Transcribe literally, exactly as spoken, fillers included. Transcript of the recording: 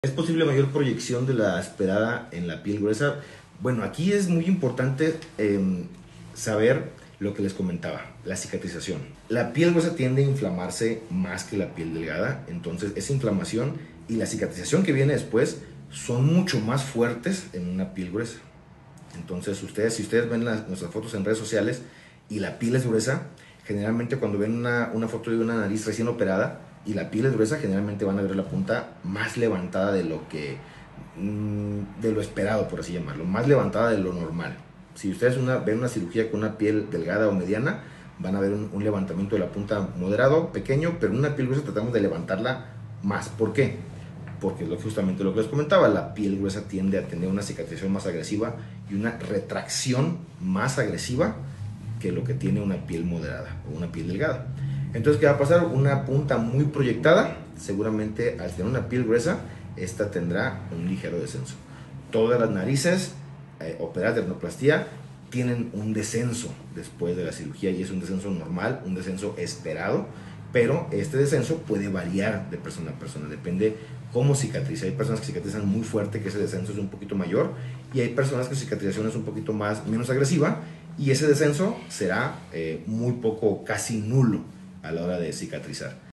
¿Es posible mayor proyección de la esperada en la piel gruesa? Bueno, aquí es muy importante eh, saber lo que les comentaba, la cicatrización. La piel gruesa tiende a inflamarse más que la piel delgada, entonces esa inflamación y la cicatrización que viene después son mucho más fuertes en una piel gruesa. Entonces ustedes, si ustedes ven las, nuestras fotos en redes sociales y la piel es gruesa, generalmente cuando ven una, una foto de una nariz recién operada y la piel es gruesa, generalmente van a ver la punta más levantada de lo que de lo esperado, por así llamarlo, más levantada de lo normal. Si ustedes una, ven una cirugía con una piel delgada o mediana, van a ver un, un levantamiento de la punta moderado, pequeño, pero en una piel gruesa tratamos de levantarla más. ¿Por qué? Porque es lo, justamente lo que les comentaba, la piel gruesa tiende a tener una cicatrización más agresiva y una retracción más agresiva que lo que tiene una piel moderada o una piel delgada. Entonces, ¿qué va a pasar? Una punta muy proyectada, seguramente al tener una piel gruesa, esta tendrá un ligero descenso. Todas las narices eh, operadas de rinoplastia tienen un descenso después de la cirugía y es un descenso normal, un descenso esperado, pero este descenso puede variar de persona a persona, depende cómo cicatriza. Hay personas que cicatrizan muy fuerte, que ese descenso es un poquito mayor, y hay personas que su cicatrización es un poquito más, menos agresiva, y ese descenso será eh, muy poco, casi nulo a la hora de cicatrizar.